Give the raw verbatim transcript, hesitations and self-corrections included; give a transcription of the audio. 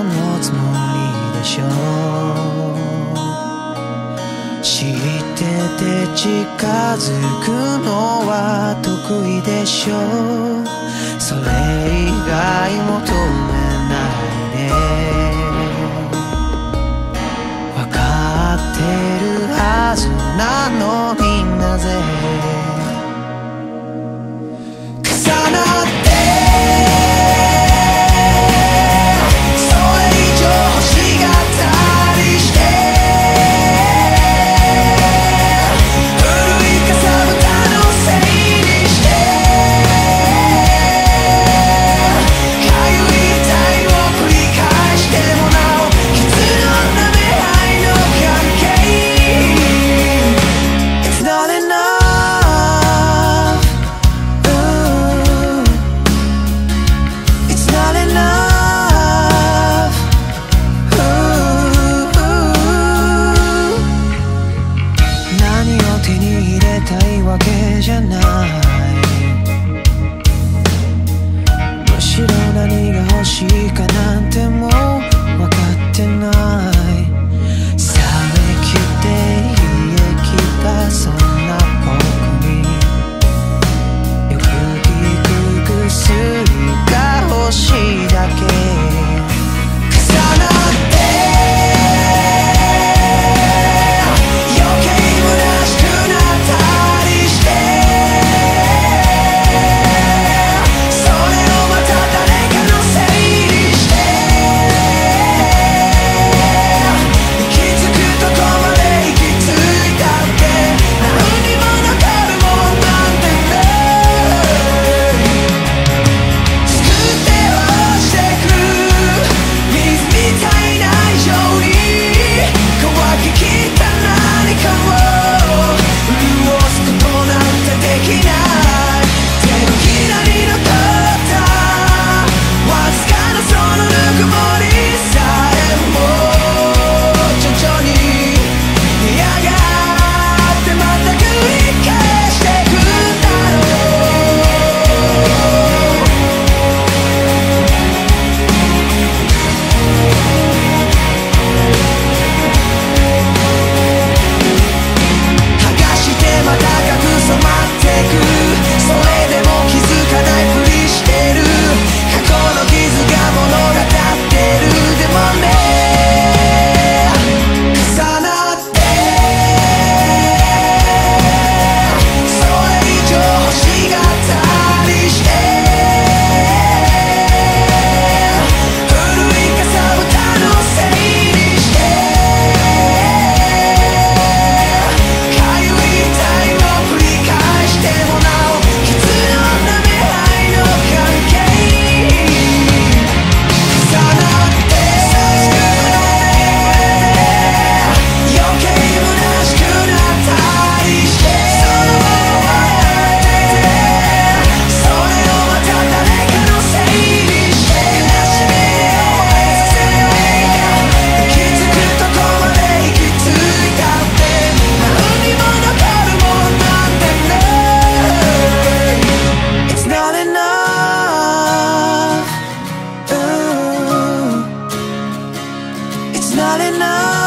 のつもりでしょう。知ってて近づくのは得意でしょう。それ以外求めないで。分かってるはずなのになぜ重なってそれ以上欲しがったりして古いかさぶたのせいにしてかゆい痛いを繰り返してもなお傷のなめ合いの関係 It's not enoughわけじゃない。むしろ何が欲しいかなんてもう分かってない。冷め切って家来たそんな僕によく効く薬が欲しいだけ。重なって余計虚しくなったNot enough